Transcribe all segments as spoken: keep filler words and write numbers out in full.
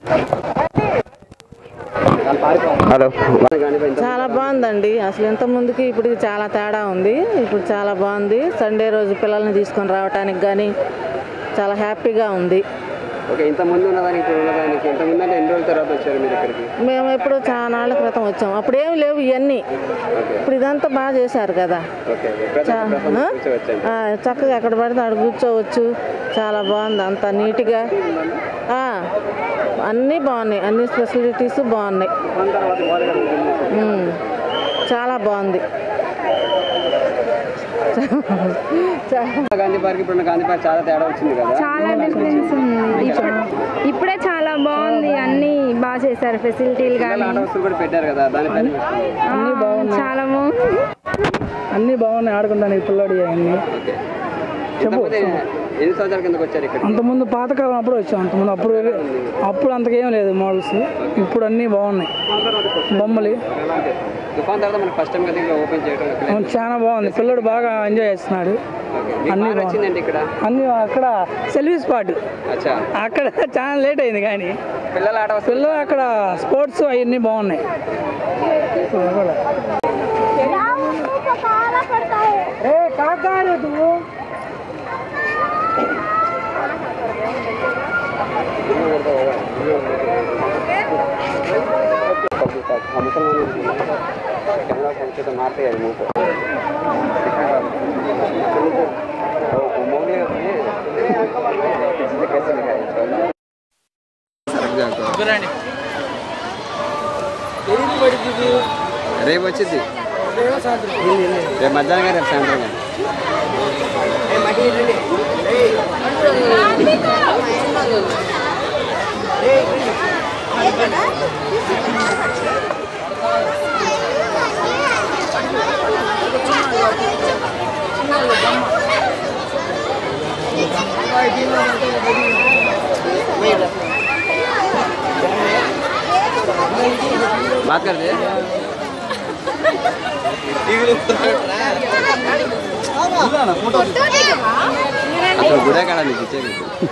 Hello, చాలా బాగుందండి. అసలు ఇంత ముందుకి ఇప్పుడు చాలా తేడా ఉంది. ఇప్పుడు చాలా బాగుంది. సండే రోజు పిల్లల్ని తీసుకొని రావడానికి కానీ చాలా హ్యాపీగా ఉంది. ఓకే, ఇంత ముందు ఉన్నదానికి ఇప్పుడు ఉన్నదానికి ఇంత ముందు అంటే ఎన్ని రోజుల తర్వాత వచ్చారు మీరు ఇక్కడికి? మేము ఎప్పుడు చాలా నాళ్ళ క్రితం వచ్చాము. అప్పుడు ఏమి లేవు ఇవన్నీ. ఇప్పుడు ఇదంతా బాగా చేశారు కదా. చక్కగా ఎక్కడ పడితే అక్కడ కూర్చోవచ్చు. చాలా బాగుంది, అంతా నీట్గా. అన్నీ బాగున్నాయి, అన్ని ఫెసిలిటీస్ బాగున్నాయి. చాలా బాగుంది. గాంధీ పార్క్ ఇప్పుడు గాంధీ పార్క్ చాలా తేడా వచ్చింది కదా. చాలా డిఫరెన్స్ ఉంది. ఇప్పుడే చాలా బాగుంది, అన్ని బాగా చేశారు ఫెసిలిటీలు కానీ కూడా పెట్టారు కదా. దానిపైన చాలా బాగుంది, అన్ని బాగున్నాయి. ఆడుకుంటాను పిల్లడి అన్ని. చెప్పు, ఎన్ని సంవత్సరాల కిందకి వచ్చారు ఇక్కడ? అంతకుముందు పాతకాలం అప్పుడు వచ్చాం. అంతకుముందు అప్పుడు అప్పుడు అంతకేం లేదు మోడల్స్. ఇప్పుడు అన్నీ బాగున్నాయి. బొమ్మలు తుఫాన్ తర్వాత మనకి ఫస్ట్ టైం కదా ఓపెన్ చేయడం. చాలా బాగుంది. పిల్లడు బాగా ఎంజాయ్ చేస్తున్నాడు. అన్ని వచ్చిందండి ఇక్కడ అన్ని. అక్కడ సెల్ఫీ స్పాట్ అక్కడ చాలా లేట్ అయింది కానీ పిల్లలు ఆట పిల్లలు అక్కడ స్పోర్ట్స్ అవన్నీ బాగున్నాయి. రేపు వచ్చింది, రేపు మధ్యాహ్నం కానీ రేపు సాయంత్రం కానీ. बात कर दे बुढ़ा काढ़ा नहीं पीछे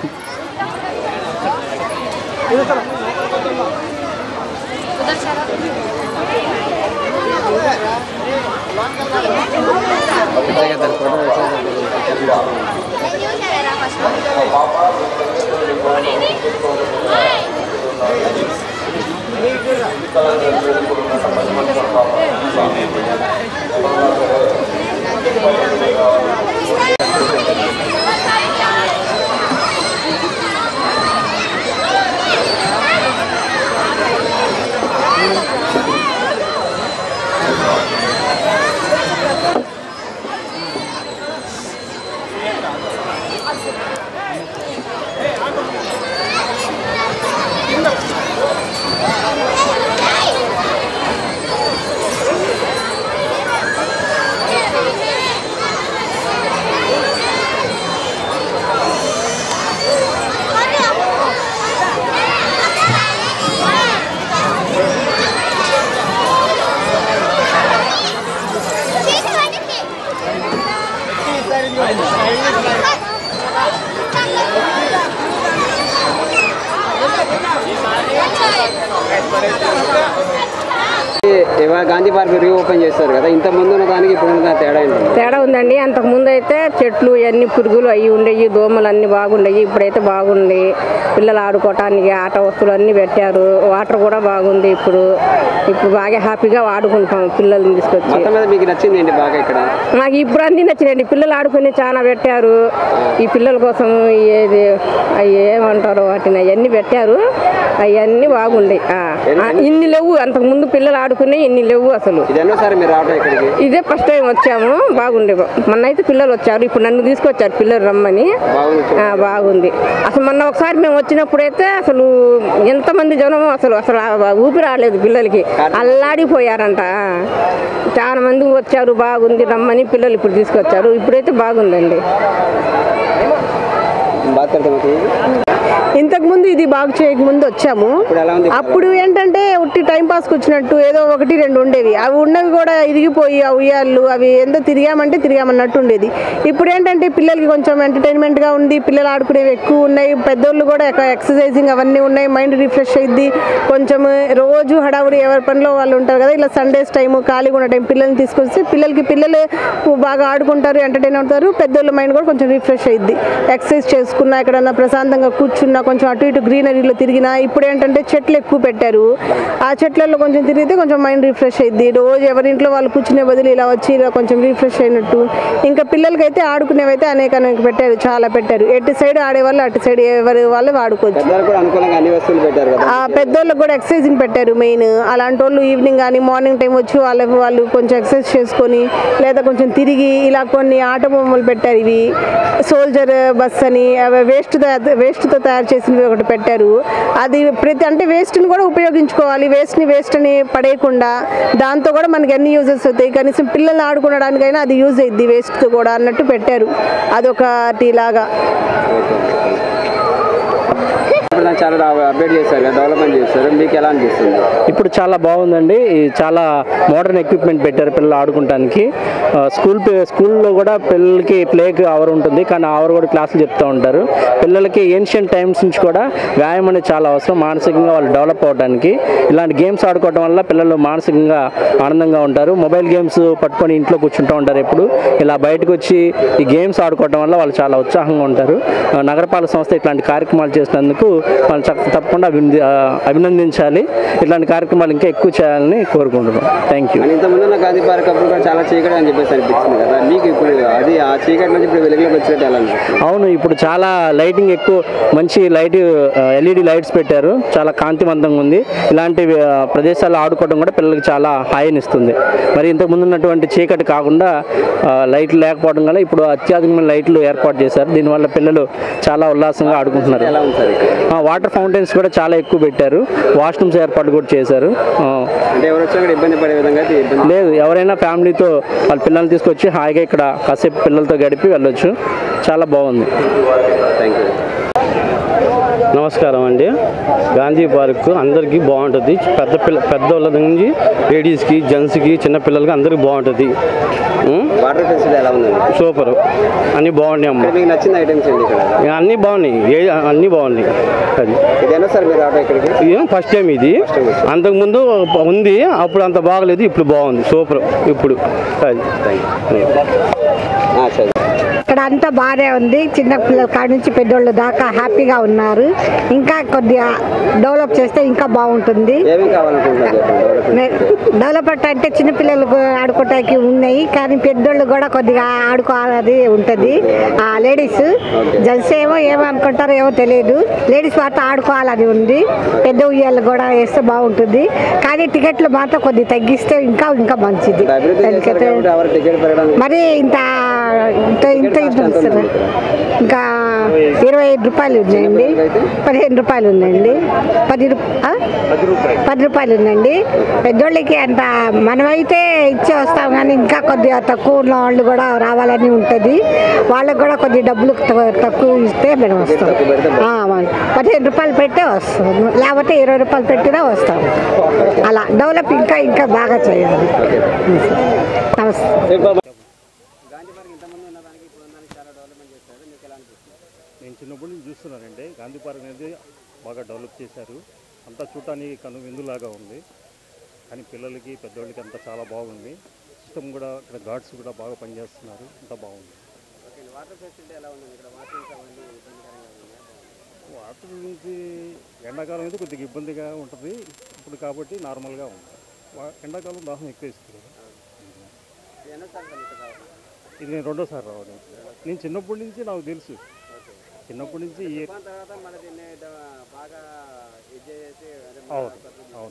గాంధీ పార్క్ రీఓపెన్ చేస్తారు కదా, ఇంత ముందు ఉన్న దానికి ఇప్పుడు ఉన్న తేడా ఏంటి? తేడా ఉందండి. అంతకు ముందు అయితే చెట్లు అన్ని పురుగులు అవి ఉండేవి, దోమలు అన్ని బాగుండేవి. ఇప్పుడైతే బాగుంది. పిల్లలు ఆడుకోవటానికి ఆట వస్తువులు అన్ని పెట్టారు. వాటర్ కూడా బాగుంది. ఇప్పుడు ఇప్పుడు బాగా హ్యాపీగా ఆడుకుంటాం పిల్లల్ని తీసుకొచ్చి. మీకు నచ్చింది ఏంటి బాగా ఇక్కడ? నాకు ఇప్పుడు అన్ని నచ్చినాయండి. పిల్లలు ఆడుకుని చాలా పెట్టారు. ఈ పిల్లల కోసం ఏది అవి ఏమంటారు వాటిని అవన్నీ పెట్టారు. అవన్నీ బాగుండే. ఇన్ని లేవు, అంతకు ముందు పిల్లలు ఆడుకునే ఇన్ని లేవు అసలు. ఇదే ఫస్ట్ టైం వచ్చాము. బాగుండే. మొన్న అయితే పిల్లలు వచ్చారు, ఇప్పుడు నన్ను తీసుకొచ్చారు పిల్లలు రమ్మని. బాగుంది అసలు. మొన్న ఒకసారి మేము వచ్చినప్పుడైతే అసలు ఎంతమంది జనం అసలు అసలు ఊపి రాలేదు పిల్లలకి. అల్లాడిపోయారంట. చాలా మంది వచ్చారు. బాగుంది రమ్మని పిల్లలు ఇప్పుడు తీసుకొచ్చారు. ఇప్పుడైతే బాగుందండి. ఇంతకు ముందు ముందు ఇది బాగు చేయక ముందు వచ్చాము. అప్పుడు ఏంటంటే ఉట్టి టైం పాస్కి వచ్చినట్టు ఏదో ఒకటి రెండు ఉండేవి. అవి ఉన్నవి కూడా ఇరిగిపోయి ఆ ఉయ్యాళ్ళు అవి ఎంతో తిరిగామంటే తిరిగామన్నట్టు ఉండేది. ఇప్పుడు ఏంటంటే పిల్లలకి కొంచెం ఎంటర్టైన్మెంట్గా ఉంది, పిల్లలు ఆడుకునేవి ఎక్కువ ఉన్నాయి, పెద్దోళ్ళు కూడా ఎక్సర్సైజింగ్ అవన్నీ ఉన్నాయి, మైండ్ రిఫ్రెష్ అయ్యిద్ది. కొంచెం రోజు హడావుడి ఎవరి పనిలో వాళ్ళు ఉంటారు కదా, ఇలా సండేస్ టైము ఖాళీగా ఉన్న టైం పిల్లల్ని తీసుకొచ్చి పిల్లలకి పిల్లలు బాగా ఆడుకుంటారు, ఎంటర్టైన్ అవుతారు, పెద్దోళ్ళ మైండ్ కూడా కొంచెం రిఫ్రెష్ అయ్యిద్ది. ఎక్సర్సైజ్ చేసుకున్నా ఎక్కడన్నా ప్రశాంతంగా కూర్చున్నా కొంచెం అటు ఇటు గ్రీనరీలో తిరిగినా. ఇప్పుడు ఏంటంటే చెట్లు ఎక్కువ పెట్టారు, ఆ చెట్లలో కొంచెం తిరిగితే కొంచెం మైండ్ రిఫ్రెష్ అయ్యిద్ది. రోజు ఎవరింట్లో వాళ్ళు కూర్చునే బదులు ఇలా వచ్చి ఇలా కొంచెం రిఫ్రెష్ అయినట్టు. ఇంకా పిల్లలకైతే ఆడుకునేవైతే అనేక అనేక పెట్టారు, చాలా పెట్టారు. ఎటు సైడ్ ఆడేవాళ్ళు అటు సైడ్ ఎవరి వాళ్ళు ఆడుకోవచ్చు. ఆ పెద్దోళ్ళకి కూడా ఎక్సర్సైజింగ్ పెట్టారు మెయిన్. అలాంటి వాళ్ళు ఈవినింగ్ కానీ మార్నింగ్ టైం వచ్చి వాళ్ళ వాళ్ళు కొంచెం ఎక్సర్సైజ్ చేసుకొని లేదా కొంచెం తిరిగి ఇలా కొన్ని ఆట బొమ్మలు పెట్టారు. ఇవి సోల్జర్ బస్ అని వేస్ట్ వేస్ట్తో తయారు చేసినవి ఒకటి పెట్టారు. అది ప్రతి అంటే వేస్ట్ని కూడా ఉపయోగించుకోవాలి, వేస్ట్ని వేస్ట్ అని పడేయకుండా దాంతో కూడా మనకి ఎన్ని యూజెస్ అవుతాయి, కనీసం పిల్లల్ని ఆడుకోవడానికైనా అది యూజ్ అయ్యిద్ది వేస్ట్తో కూడా అన్నట్టు పెట్టారు. అదొకటి లాగా చాలా అప్డేట్ చేశారు, డెవలప్మెంట్ చేశారు. మీకు ఎలా అనిపిస్తుంది? ఇప్పుడు చాలా బాగుందండి. చాలా మోడర్న్ ఎక్విప్మెంట్ పెట్టారు పిల్లలు ఆడుకోవడానికి. స్కూల్ స్కూల్లో కూడా పిల్లలకి ప్లేకి అవర్ ఉంటుంది, కానీ అవర్ కూడా క్లాసులు చెప్తూ ఉంటారు. పిల్లలకి ఏన్షియంట్ టైమ్స్ నుంచి కూడా వ్యాయామం అనేది చాలా అవసరం, మానసికంగా వాళ్ళు డెవలప్ అవ్వడానికి. ఇలాంటి గేమ్స్ ఆడుకోవడం వల్ల పిల్లలు మానసికంగా ఆనందంగా ఉంటారు. మొబైల్ గేమ్స్ పట్టుకొని ఇంట్లో కూర్చుంటూ ఉంటారు ఎప్పుడు. ఇలా బయటకు వచ్చి ఈ గేమ్స్ ఆడుకోవడం వల్ల వాళ్ళు చాలా ఉత్సాహంగా ఉంటారు. నగరపాలక సంస్థ ఇట్లాంటి కార్యక్రమాలు చేసినందుకు మనం తప్పకుండా అభినంది అభినందించాలి. ఇట్లాంటి కార్యక్రమాలు ఇంకా ఎక్కువ చేయాలని కోరుకుంటున్నాం. Thank you. ఇంతకుముందు గాంధీ పార్క్ అప్పుడు కూడా చాలా చీకటి అని చెప్పేసి అనిపిస్తుంది కదా, మీకు ఇప్పుడు అది ఆ చీకటి నుంచి ఇప్పుడు వెలుగులోకి వచ్చినట్టు ఎలా అనిపిస్తుంది? అవును, ఇప్పుడు చాలా లైటింగ్ ఎక్కువ, మంచి లైట్ ఎల్ఈడి లైట్స్ పెట్టారు, చాలా కాంతివంతంగా ఉంది. ఇలాంటి ప్రదేశాల్లో ఆడుకోవడం కూడా పిల్లలకి చాలా హాయినిస్తుంది. మరి ఇంతకుముందు ఉన్నటువంటి చీకటి కాకుండా లైట్లు లేకపోవడం వల్ల ఇప్పుడు అత్యాధునికమైన లైట్లు ఏర్పాటు చేశారు. దీనివల్ల పిల్లలు చాలా ఉల్లాసంగా ఆడుకుంటున్నారు. వాటర్ ఫౌంటైన్స్ కూడా చాలా ఎక్కువ పెట్టారు, వాష్రూమ్స్ ఏర్పాటు కూడా చేశారు. లేదు, ఎవరైనా ఫ్యామిలీతో వాళ్ళ పిల్లల్ని తీసుకొచ్చి హాయిగా ఇక్కడ కాసేపు పిల్లలతో గడిపి వెళ్ళొచ్చు. చాలా బాగుంది. Thank you. నమస్కారం అండి. గాంధీ పార్క్ అందరికీ బాగుంటుంది. పెద్ద పిల్ల పెద్దోళ్ళ నుంచి లేడీస్కి, జెంట్స్కి, చిన్నపిల్లలకి అందరికీ బాగుంటుంది. వాటర్ ఫెసిలిటీ ఎలా ఉందండి? సూపర్, అన్నీ బాగున్నాయి అమ్మ. మీకు నచ్చిన ఐటమ్స్ ఏంటి ఇక్కడ? అన్నీ బాగున్నాయి, ఏ అన్నీ బాగున్నాయి. అది ఇదేనా సార్ మీరు ఆటో ఇక్కడికి? ఏం ఫస్ట్ టైం ఇది. అంతకుముందు ఉంది, అప్పుడు అంత బాగలేదు, ఇప్పుడు బాగుంది, సూపర్ ఇప్పుడు. అది సరే. ఇక్కడ అంతా బాగానే ఉంది. చిన్న పిల్లల కాడి నుంచి పెద్దోళ్ళు దాకా హ్యాపీగా ఉన్నారు. ఇంకా కొద్దిగా డెవలప్ చేస్తే ఇంకా బాగుంటుంది. డెవలప్మెంట్ అంటే చిన్నపిల్లలు ఆడుకోవటానికి ఉన్నాయి, కానీ పెద్దోళ్ళు కూడా కొద్దిగా ఆడుకోవాలని ఉంటుంది. లేడీస్ జెంట్స్ ఏమో ఏమో అనుకుంటారో ఏమో తెలియదు, లేడీస్ మాత్రం ఆడుకోవాలని ఉంది. పెద్ద ఉయ్యాలు కూడా వేస్తే బాగుంటుంది, కానీ టికెట్లు మాత్రం కొద్దిగా తగ్గిస్తే ఇంకా ఇంకా మంచిది. మరి ఇంత ఇంత ఇంత ఇంకా ఇరవై ఐదు రూపాయలు ఉన్నాయండి, పదిహేను రూపాయలు ఉందండి, పది పది రూపాయలు ఉందండి. పెద్దోళ్ళకి అంత మనమైతే ఇచ్చే వస్తాం, కానీ ఇంకా కొద్దిగా తక్కువ ఉన్న వాళ్ళు కూడా రావాలని ఉంటుంది. వాళ్ళకి కూడా కొద్ది డబ్బులు తక్కువ ఇస్తే మేము వస్తాం. పదిహేను రూపాయలు పెట్టే వస్తాం, లేకపోతే ఇరవై రూపాయలు పెట్టినా వస్తాం. అలా డెవలప్ ఇంకా ఇంకా బాగా చేయాలి. నమస్తే. నేను చిన్నప్పటి నుంచి చూస్తున్నానండి, గాంధీ పార్క్ అనేది బాగా డెవలప్ చేశారు. అంతా చూడటానికి కను విందులాగా ఉంది, కానీ పిల్లలకి పెద్దవాళ్ళకి అంతా చాలా బాగుంది. సిస్టమ్ కూడా ఇక్కడ గార్డ్స్ కూడా బాగా పనిచేస్తున్నారు, అంతా బాగుంది. వాటర్ గురించి ఎండాకాలం అయితే కొద్దిగా ఇబ్బందిగా ఉంటుంది ఇప్పుడు, కాబట్టి నార్మల్గా ఉంది. ఎండాకాలం దాహం ఎక్కువ ఇస్తుంది కదా. ఇది నేను రెండోసారి రావడం. నేను చిన్నప్పటి నుంచి నాకు తెలుసు, చిన్నప్పటి నుంచి అవును అవును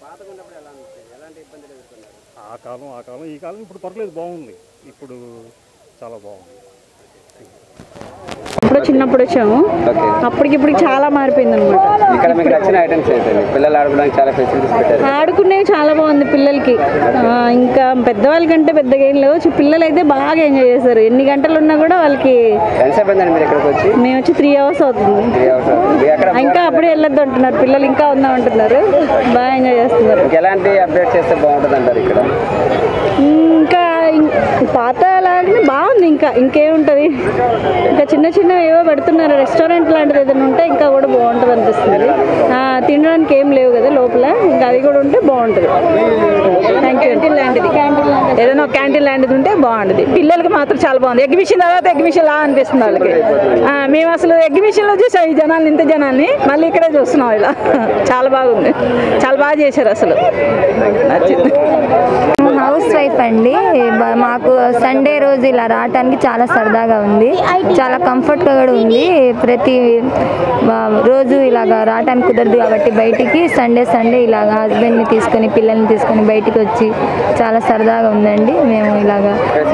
ఆ కాలం ఆ కాలం ఈ కాలం ఇప్పుడు పర్లేదు, బాగుంది, ఇప్పుడు చాలా బాగుంది. ఇప్పుడు చిన్నప్పుడు వచ్చాము, అప్పటికి ఇప్పుడు చాలా మారిపోయింది అనమాట. ఇక్కడ మీకు నచ్చిన ఐటమ్స్ ఏంటండి? పిల్లలు ఆడుకోవడానికి చాలా ఫెసిలిటీస్ పెట్టారు, ఆడుకునేవి చాలా బాగుంది పిల్లలకి. ఇంకా పెద్దవాళ్ళ కంటే పెద్దగా ఏం లేవు, పిల్లలు అయితే బాగా ఎంజాయ్ చేశారు. ఎన్ని గంటలు ఉన్నా కూడా వాళ్ళకి. ఎంతసేపు అయిందండి మీరు ఇక్కడికి వచ్చి? మేము వచ్చి త్రీ అవర్స్ అవుతుంది. ఇంకా అప్పుడు ఇప్పుడే వెళ్ళొద్దు అంటున్నారు పిల్లలు, ఇంకా ఉందాం అంటున్నారు. బాగా ఎంజాయ్ చేస్తున్నారు. ఎలాంటి అప్డేట్ చేస్తే బాగుంటుంది అంటారు ఇక్కడ? ఇంకా పాత లాంటిది బాగుంది. ఇంకా ఇంకేముంటుంది, ఇంకా చిన్న చిన్న ఏవో పెడుతున్నారు. రెస్టారెంట్ లాంటిది ఏదైనా ఉంటే ఇంకా కూడా బాగుంటుంది అనిపిస్తుంది. తినడానికి ఏం లేవు కదా లోపల, ఇంకా అది కూడా ఉంటే బాగుంటుంది. క్యాంటీన్ లాంటిది ఏదైనా ఒక క్యాంటీన్ లాంటిది ఉంటే బాగుంటుంది. పిల్లలకి మాత్రం చాలా బాగుంది. ఎగ్జిబిషన్ తర్వాత ఎగ్జిబిషన్ లా అనిపిస్తుంది వాళ్ళకి. మేము అసలు ఎగ్జిబిషన్లో చూసాం ఈ జనాన్ని, ఇంత జనాన్ని, మళ్ళీ ఇక్కడే చూస్తున్నాం. ఇలా చాలా బాగుంది, చాలా బాగా చేశారు అసలు, నచ్చింది. హౌస్ వైఫ్ అండి. మాకు సండే రోజు ఇలా రావటానికి చాలా సరదాగా ఉంది, చాలా కంఫర్ట్గా కూడా ఉంది. ప్రతి రోజు ఇలాగా రావటానికి కుదరదు కాబట్టి బయటికి సండే సండే ఇలాగ హస్బెండ్ని తీసుకొని పిల్లల్ని తీసుకొని బయటికి వచ్చి చాలా సరదాగా ఉందండి. మేము ఇలాగా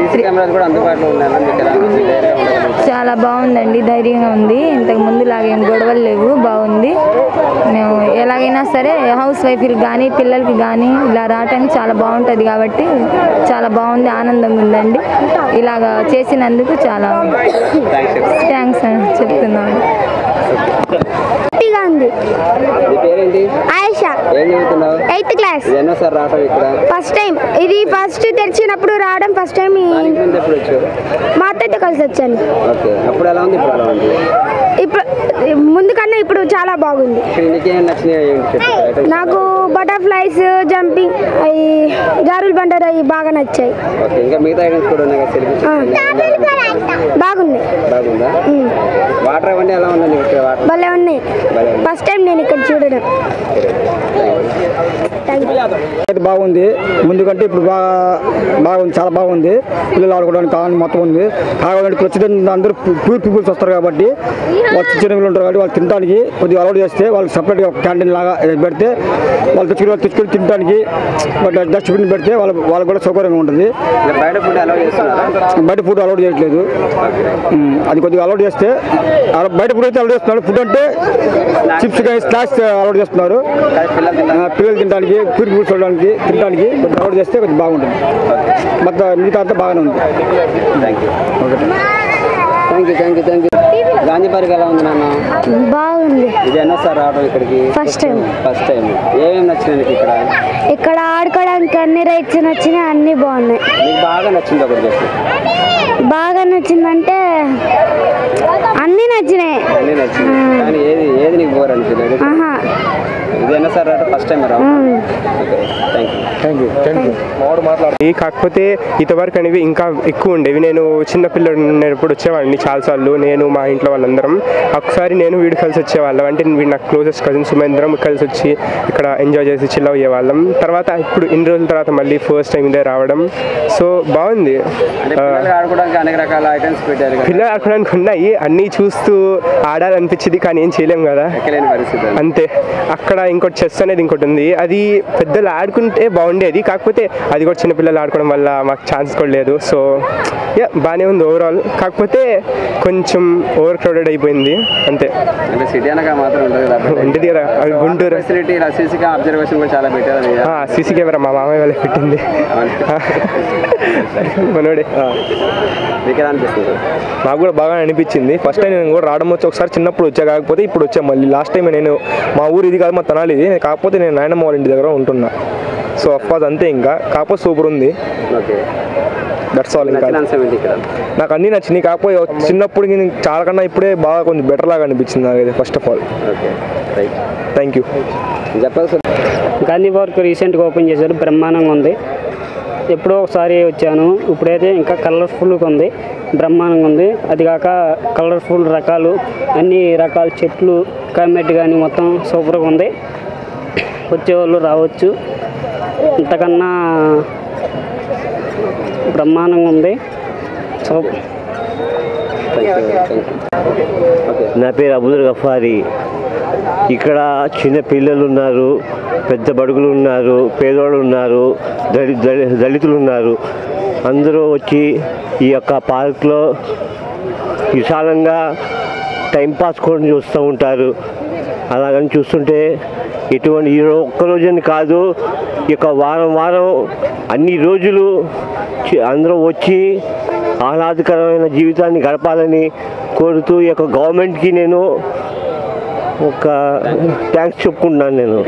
చాలా బాగుందండి, ధైర్యంగా ఉంది. ఇంతకు ముందు లాగేం గొడవలు లేవు, బాగుంది. మేము ఎలాగైనా సరే హౌస్ వైఫ్కి కానీ పిల్లలకి కానీ ఇలా రావటానికి చాలా బాగుంటుంది కాబట్టి చాలా బాగుంది, ఆనందంగా ఉందండి. ఇలాగా చేసినందుకు చాలా థ్యాంక్స్ అని చెప్తున్నాను. హ్యాపీగా ఉంది. Ayesha, eighth class. First time ఇది, ఫస్ట్ తెరిచినప్పుడు రావడం ఫస్ట్ టైం. మా అత్తయ్యతో కలిసి వచ్చాను. ఇప్పుడు ముందు కన్నా ఇప్పుడు చాలా బాగుంది. నాకు బటర్ఫ్లైస్, జంపింగ్, అవి జారుల బండలు అవి బాగా నచ్చాయి. బాగుంది, భలే ఉన్నాయి. ఫస్ట్ టైం నేను ఇక్కడ చూడడం. బాగుంది, ముందు కంటే ఇప్పుడు బాగా బాగుంది, చాలా బాగుంది. పిల్లలు ఆడుకోవడానికి కావాలని మొత్తం ఉంది. కావాలంటే ఇప్పుడు వచ్చిన అందరూ ప్యూర్ పీపుల్స్ వస్తారు కాబట్టి వాళ్ళు చిన్న పిల్లలు ఉంటారు కాబట్టి వాళ్ళు తినడానికి కొద్దిగా అలవాటు చేస్తే వాళ్ళకి సపరేట్గా క్యాంటీన్ లాగా పెడితే వాళ్ళు తెచ్చుకుని వాళ్ళు తెచ్చుకొని తినడానికి డస్ట్బిన్ పెడితే వాళ్ళ వాళ్ళకి కూడా సౌకర్యంగా ఉంటుంది. బయట ఫుడ్ అలవాటు చేయట్లేదు, అది కొద్దిగా అలవాటు చేస్తే. బయట ఫుడ్ అయితే అలవాటు చేస్తున్నారు. ఫుడ్ అంటే చిప్స్ కానీ స్నాక్స్ అలవాటు చేస్తున్నారు. పిల్లలు తినడానికి ప్యూర్ పీపుల్స్ చూడడానికి తినడానికి కొద్దిగా అలవాటు చేస్తే కొద్దిగా బాగుంటుంది. మొత్తం మిగతా అంతా బాగానే ఉంది. Thank you okay thank you thank you thank you Gandhi park ఎలా ఉంది నాన్న? బాగుంది. ఇది ఎన్నో సార్ రావడం ఇక్కడికి? First time. First time. ఏమేమి నచ్చినాయి ఇక్కడ? ఇక్కడ ఆడుకోవడానికి అన్ని రైట్స్ నచ్చినాయి, అన్ని బాగున్నాయి. మీకు బాగా నచ్చింది ఒకటి చెప్పు. బాగా నచ్చిందంటే అన్ని నచ్చినాయి. అన్ని నచ్చినాయి కానీ ఏది ఏది నీకు బోర్ అనిపించలేదు? ఇది ఎన్నో సార్ రావడం ఫస్ట్ టైం రావడం? Thank you thank you thank you మావాడు మాట్లాడు. కాకపోతే ఇంతవరకు అనేవి ఇంకా ఎక్కువ ఉండేవి. నేను చిన్న పిల్లడు ఉన్నప్పుడు వచ్చేవాడిని చాలాసార్లు, నేను మా ఇంట్లో వాళ్ళందరం. ఒకసారి నేను వీడు కలిసి వచ్చేవాళ్ళం, అంటే వీడు నాకు క్లోజెస్ట్ కజిన్ సుమేంద్రం కలిసి వచ్చి ఇక్కడ ఎంజాయ్ చేసి చిల్ అయ్యేవాళ్ళం. తర్వాత ఇప్పుడు ఇన్ని రోజుల తర్వాత మళ్ళీ ఫస్ట్ టైం ఇదే రావడం, సో బాగుంది. ఆడుకోవడానికి అనేక రకాల ఐటమ్స్ పెట్టారు. పిల్లలు ఆడుకోవడానికి ఉన్నాయి, అన్నీ చూస్తూ ఆడాలనిపించింది కానీ ఏం చేయలేం కదా, అంతే. అక్కడ ఇంకోటి చెస్ అనేది ఇంకోటి ఉంది, అది పెద్దలు ఆడుకుంటే బాగుండేది, కాకపోతే అది కూడా చిన్నపిల్లలు ఆడుకోవడం వల్ల మాకు ఛాన్స్ కూడా లేదు. సో యా బాగానే ఉంది ఓవరాల్, కాకపోతే కొంచెం ఓవర్ క్రౌడెడ్ అయిపోయింది అంతే. అంటే సిటీ అనగా మాత్రం ఉంటుంది కదా, గుంటూరు సీసీ కెమెరా మా మామయ్య వాళ్ళకి పెట్టింది మనోడే. నాకు కూడా బాగా అనిపించింది. ఫస్ట్ టైం నేను కూడా రావడం వచ్చి ఒకసారి చిన్నప్పుడు వచ్చా, కాకపోతే ఇప్పుడు వచ్చా మళ్ళీ. లాస్ట్ టైం నేను మా ఊరు ఇది కాదు, మా తనాలి ఇది, కాకపోతే నేను నాయనమ్మ వాళ్ళ ఇంటి దగ్గర ఉంటున్నా. సో అఫ్కోర్స్ అంతే, ఇంకా కాకపోతే సూపర్ ఉంది. That's all. ఇంకా నాకు అన్నీ నచ్చినాయి, కాకపోతే చిన్నప్పుడు చాలా కన్నా ఇప్పుడే బాగా కొంచెం బెటర్ లాగా అనిపించింది నాకు first of all. Thank you. Gandhi park రీసెంట్గా ఓపెన్ చేశారు, బ్రహ్మాండంగా ఉంది. ఎప్పుడో ఒకసారి వచ్చాను, ఇప్పుడైతే ఇంకా కలర్ఫుల్గా ఉంది, బ్రహ్మాండంగా ఉంది. అది కాక కలర్ఫుల్ రకాలు, అన్ని రకాల చెట్లు, క్లైమేట్ కానీ మొత్తం సూపర్గా ఉంది. వచ్చేవాళ్ళు రావచ్చు, ఇంతకన్నా బ్రహ్మాండంగా ఉంది. సో నా పేరు అబుల్ గఫారి. ఇక్కడ చిన్న పిల్లలు ఉన్నారు, పెద్ద బడుగులు ఉన్నారు, పేదవాళ్ళు ఉన్నారు, దళి దళితులు ఉన్నారు. అందరూ వచ్చి ఈ యొక్క పార్క్లో విశాలంగా టైంపాస్ కూడా చూస్తూ ఉంటారు. అలాగని చూస్తుంటే ఇటువంటి ఈ ఒక్కరోజని కాదు, ఇక వారం వారం అన్ని రోజులు అందరూ వచ్చి ఆహ్లాదకరమైన జీవితాన్ని గడపాలని కోరుతూ ఈ యొక్క గవర్నమెంట్కి నేను ఒక థ్యాంక్స్ చెప్పుకుంటున్నాను నేను.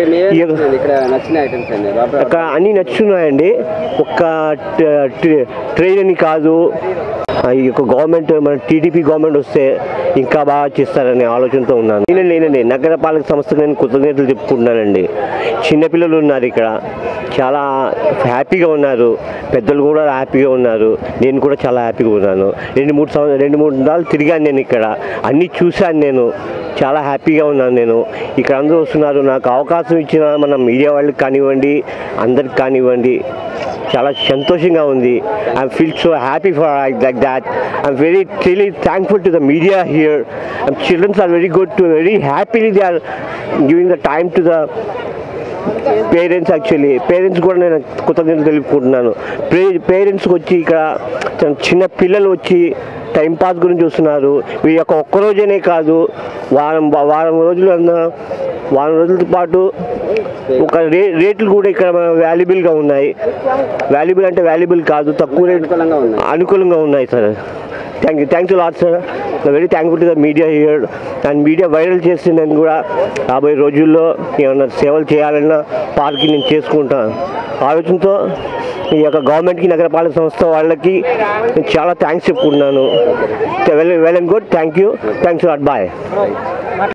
అన్నీ నచ్చున్నాయండి. ఒక్క ట్రైన్ అని కాదు, ఈ యొక్క గవర్నమెంట్ మన టీడీపీ గవర్నమెంట్ వస్తే ఇంకా బాగా చేస్తారనే ఆలోచనతో ఉన్నాను. నేను నేనండి నగరపాలక సంస్థకు నేను కృతజ్ఞతలు చెప్పుకుంటున్నానండి. చిన్నపిల్లలు ఉన్నారు ఇక్కడ, చాలా హ్యాపీగా ఉన్నారు, పెద్దలు కూడా హ్యాపీగా ఉన్నారు, నేను కూడా చాలా హ్యాపీగా ఉన్నాను. రెండు మూడు సంవత్సరాలు రెండు మూడు నెలలు తిరిగాను నేను ఇక్కడ, అన్నీ చూశాను నేను, చాలా హ్యాపీగా ఉన్నాను నేను. ఇక్కడ అందరూ వస్తున్నారు, నాకు అవకాశం ఇచ్చిన మన మీడియా వాళ్ళకి కానివ్వండి, అందరికి కానివ్వండి, చాలా సంతోషంగా ఉంది. I feel so happy for like that. I'm very really thankful to the media here. Childrens are very good to very happily they are giving the time to the parents. Actually parents కూడా నేను కృతజ్ఞతలు తెలుపుకుంటున్నాను. Pay పేరెంట్స్కి వచ్చి ఇక్కడ చిన్న పిల్లలు వచ్చి టైంపాస్ గురించి వస్తున్నారు. ఈ యొక్క ఒక్కరోజనే కాదు, వారం వారం రోజులు అన్న వారం రోజులతో పాటు ఒక రే రేట్లు కూడా ఇక్కడ వాల్యుబుల్గా ఉన్నాయి. వాల్యుబుల్ అంటే వాల్యుబుల్ కాదు, తక్కువ రేట్ అనుకూలంగా ఉన్నాయి sir. Thank you thanks lot sir. Very thankful to the media here. And media viral చేసి నేను కూడా రాబోయే రోజుల్లో ఏమన్నా సేవలు చేయాలన్నా పార్క్కి నేను చేసుకుంటాను ఆలోచనతో. ఈ యొక్క గవర్నమెంట్కి నగరపాలక సంస్థ వాళ్ళకి నేను చాలా థ్యాంక్స్ చెప్పుకుంటున్నాను. Well well and good. Thank you thanks lot. Bye.